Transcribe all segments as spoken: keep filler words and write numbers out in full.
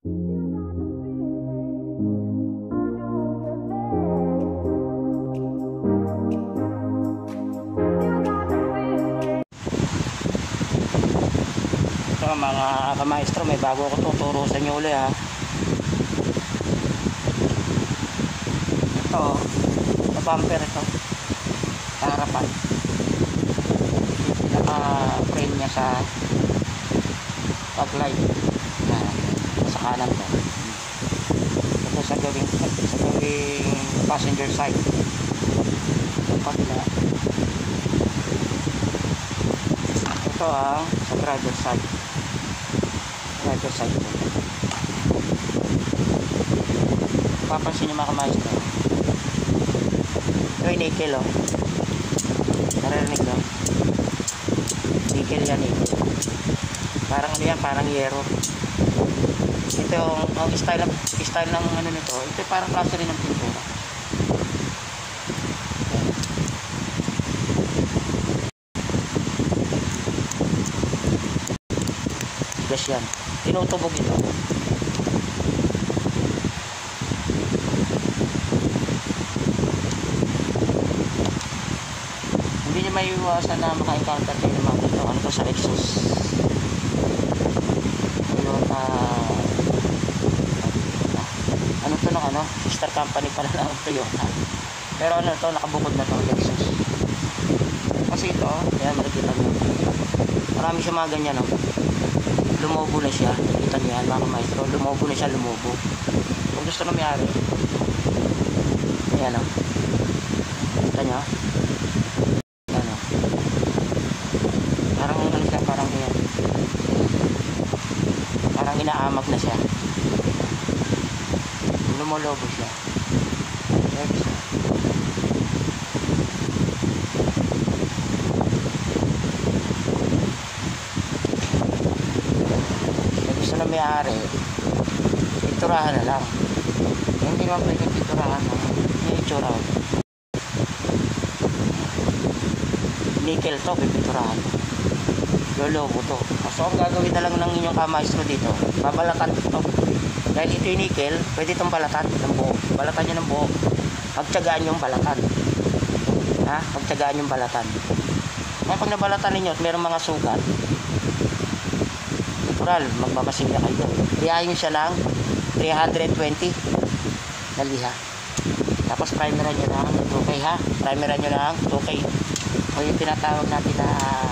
Ito mga kamaestro, may bago ko tuturo sa inyo ulit ha. Ito, na bumper ito, sa harapan. Naka-frame niya sa taglight na sa kanan ko. Ito sa gawing, sa gawing passenger side. Pagla. Ito ang sa driver side. Driver side ko. Papansin nyo mga kamaestro. Ito yung nickel oh. Narinig no? Nickel yan eh. Parang ano yan, parang yero. Ito yung ang style, style ng ano nito. Ito yung parang klase rin ng pintura. Gas yan. Tinutubog ito. Hindi niya may iwasan na maka-encounter kayo ng mga ito. Ano to sa exhaust? Toyota. Ano to ng ano? Sister company pala ng Toyota. Pero ano to? Nakabukod na to. Exhaust. Kasi ito, yan makikita nyo. Marami siya mga ganyan no? Lumobo na siya. Kita niyo yan mga maestro. Lumobo na siya, lumobo. Kung gusto na mayari. Ayan o. Kita niyo. Ayan o. Parang ano siya, parang yan. Parang inaamag na siya. Lumolobo siya. Ayan siya. Na may-ari piturahan na lang. Hindi naman pwede piturahan na yung itsura. Nickel to, pipiturahan lolobo to. So ang gagawin na lang ng inyong kamaestro dito, babalatan to. Dahil ito yung nickel, pwede itong balatan ng buo. Balatan nyo ng buo. Pagtsagaan yung balatan ha, pagtsagaan yung balatan. Ngayon pag nabalatan ninyo at mayroong mga sugat, magmamasilya kayo. Lihayin nyo siya ng three twenty na liha. Tapos primeran nyo ng two K ha. Primeran nyo ng two K. O yung tinatawag natin na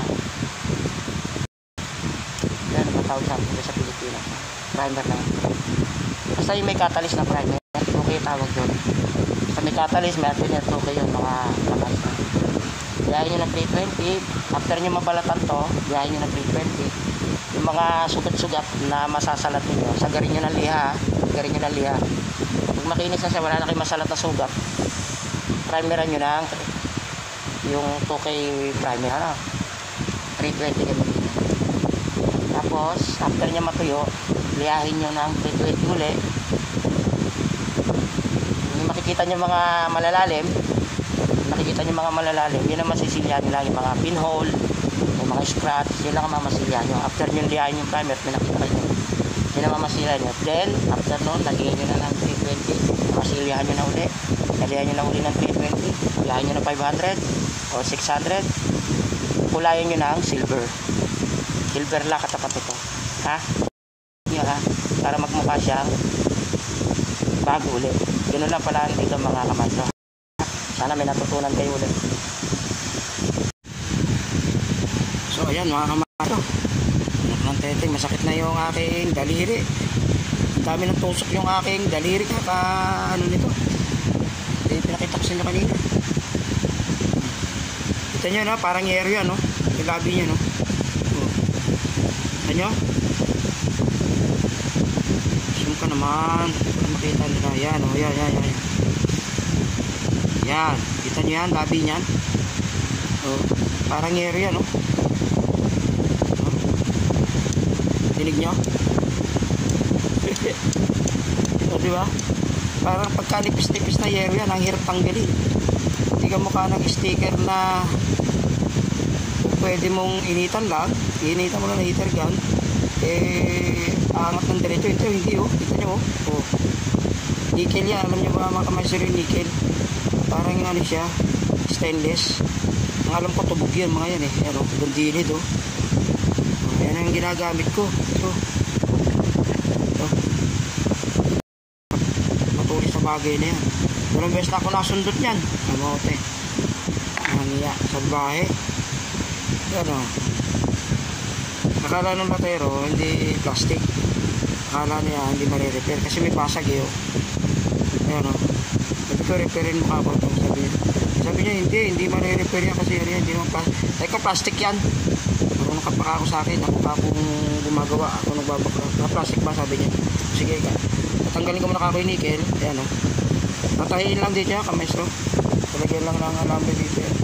yan, matawag sa sa Pilipinas. Primer na. Basta yung may catalyst na primer, two K tawag doon. Basta may catalyst, may atin yan two K yun mga kamas na. Lihayin nyo ng three twenty. After nyo mabalatan to, lihayin nyo ng three twenty. Yung mga sugat-sugat na masasalat ninyo, sagarin nyo ng liha, sagarin nyo ng liha. Pag makinis na siya, wala na kayo masalat na sugat, primeran nyo ng yung two K primer, ano? three twenty ganun. Tapos, after nyo matuyo, lihahin nyo ng three twenty uli. Yung makikita nyo mga malalalim, makikita nyo mga malalalim, yun ang masisilyan nyo lang yung mga pinhole, yung mga scratch, yun lang ang mamasilya nyo. After nyo lihain yung primer, pinakita nyo, yun ang mamasilya nyo. Then, after nun, lagyan nyo na ng three twenty, mamasilyahan nyo na uli, lagyan nyo na uli ng three twenty, lihain nyo ng five hundred o six hundred, kulayan nyo ng silver. Silver lang katapat ito. Ha? Yun ha? Para magmukha siyang bago ulit. Ganun lang pala dito mga kamaestro. Sana may natutunan kayo ulit. So ayan mga kamaestro, nagmanteteng masakit na yung aking daliri. Dami ng tusok yung aking daliri kaka ano nito. Eh, pinakita ko sa inyo kanina. Kita nyo no, parang area no, yung labi nyo no. Kita nyo, zoom ka naman para makita nila. Yan o, yan, yan, yan. Yan, kita nyo yan, labi nyan. O, parang area no. Dinig nyo? O, diba? Parang pagka-nipis-nipis na yero yan, ang hirap tanggalin. Hindi ka mukha ng sticker na pwede mong initan lang. Initan mo lang na heater gun. Eh, aangat ng diretso. Ito hindi oh, kita nyo oh. Oh. Nickel yan, alam nyo ba mga kamaster yung nickel? Parang ano siya, stainless. Ang alam ko tubog yan mga yan eh. Ayan oh, gandilid oh. Oh, yan ang ginagamit ko. Ito. Ito. Matulis na bagay na yan. Walang best na ako nasundot yan. Kamote. Nangiya, salbahe. Yan oh. Akala ng batero, hindi plastic. Akala niya hindi marirepair kasi may pasag eh oh. Ayan o. Sabi ko, repairin mo ka ako. Sabi niya, sabi niya hindi, hindi marirepair yan kasi yan, hindi naman plastic. Sabi ko, plastic yan. Ako nakapaka ako sa akin, ako pa akong gumagawa, ako nagbabaka. Na plastic ba? Sabi niya. Sige ka. Tatanggalin ko muna ako yung nickel. Ayan o. Tatahiin lang dito yan, kamaestro. Talagyan lang ng alambre dito yan.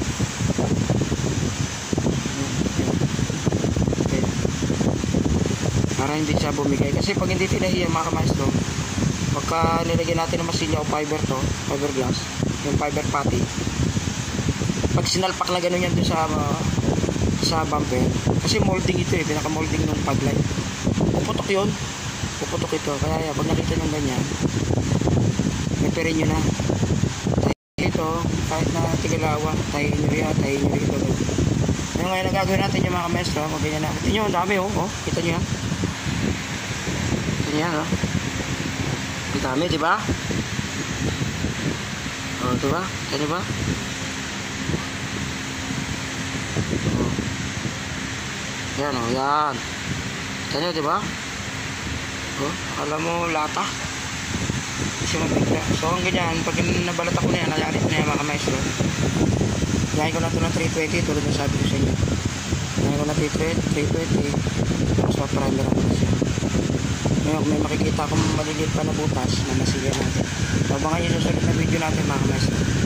Para hindi siya bumigay. Kasi pag hindi tinahiyan mga kamaestro, pagka nilagyan natin ng masilya o fiber to, fiberglass, yung fiber patty, pag sinalpak na gano'n yan dun sa uh, sa bumper, kasi molding ito eh, pinaka molding ng paglight, puputok yun, puputok ito. Kaya yan, pag nakita nyo ganyan, reparin nyo na. Tayo ito, kahit na tigalawa, tayo nyo yan, tayo nyo ito. Ano ngayon ang gagawin natin yung mga kamaestro, magganyan na. Kita nyo, ang dami oh, oh, kita nyo yan. Kita nyo yan oh. Ang dami, di ba? Oh, di ba? Kaya ba? Oh. Yan, oh, yan. Kaya, di ba? Oh, akala mo lata. Kasi mabigla. So, ang ganyan, pag nabalat ako na yan, nayalit na yan mga kamaestro. Gahin ko na ito ng three twenty, tulad ng sabi ko sa inyo. Gahin ko na three twenty, tapos pa-primer ako na siya. Ngayon, kung may makikita akong maliliit pa na butas na masilya natin. So, abangan nyo susunod na video natin mga kamaestro.